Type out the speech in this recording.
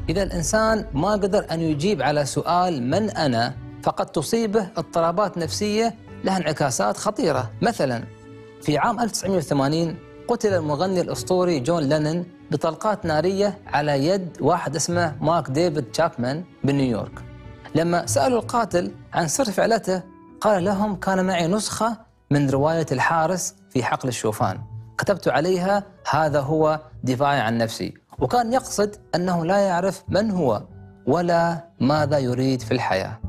إذا الإنسان ما قدر أن يجيب على سؤال من أنا، فقد تصيبه اضطرابات نفسية لها انعكاسات خطيرة. مثلا في عام 1980 قتل المغني الأسطوري جون لينون بطلقات نارية على يد واحد اسمه مارك ديفيد تشابمان بنيويورك. لما سألوا القاتل عن سر فعلته قال لهم: كان معي نسخة من رواية الحارس في حقل الشوفان، كتبت عليها هذا هو دفاعي عن نفسي. وكان يقصد أنه لا يعرف من هو ولا ماذا يريد في الحياة.